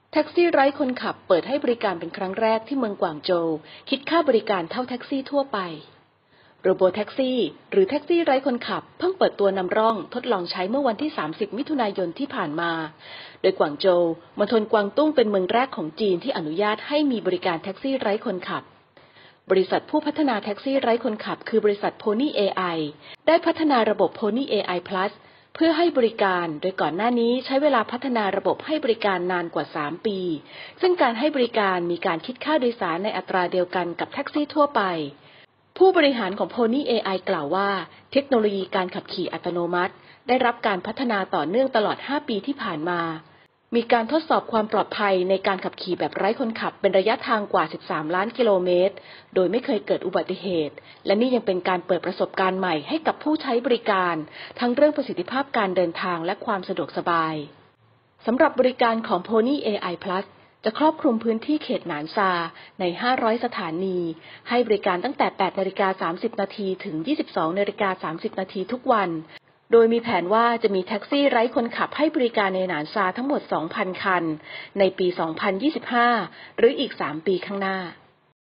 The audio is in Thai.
แท็กซี่ไร้คนขับเปิดให้บริการเป็นครั้งแรกที่เมืองกวางโจวคิดค่าบริการเท่าแท็กซี่ทั่วไปโรโบแท็กซี่หรือแท็กซี่ไร้คนขับเพิ่งเปิดตัวนำร่องทดลองใช้เมื่อวันที่ 30 มิถุนายนที่ผ่านมาโดยกวางโจวมณฑลกวางตุ้งเป็นเมืองแรกของจีนที่อนุญาตให้มีบริการแท็กซี่ไร้คนขับบริษัทผู้พัฒนาแท็กซี่ไร้คนขับคือบริษัท Pony AI ได้พัฒนาระบบ Pony AI Plus เพื่อให้บริการโดยก่อนหน้านี้ใช้เวลาพัฒนาระบบให้บริการนานกว่า 3 ปีซึ่งการให้บริการมีการคิดค่าโดยสารในอัตราเดียวกันกับแท็กซี่ทั่วไปผู้บริหารของ Pony AI กล่าวว่าเทคโนโลยีการขับขี่อัตโนมัติได้รับการพัฒนาต่อเนื่องตลอด 5 ปีที่ผ่านมามีการทดสอบความปลอดภัยในการขับขี่แบบไร้คนขับเป็นระยะทางกว่า 13 ล้านกิโลเมตรโดยไม่เคยเกิดอุบัติเหตุและนี่ยังเป็นการเปิดประสบการณ์ใหม่ให้กับผู้ใช้บริการทั้งเรื่องประสิทธิภาพการเดินทางและความสะดวกสบายสำหรับบริการของ Pony AI Plus จะครอบคลุมพื้นที่เขตหนานซาใน 500 สถานีให้บริการตั้งแต่ 8:30 น. ถึง 22:30 น. ทุกวันโดยมีแผนว่าจะมีแท็กซี่ไร้คนขับให้บริการในหนานซาทั้งหมด 2,000 คันในปี 2025 หรืออีก 3 ปีข้างหน้า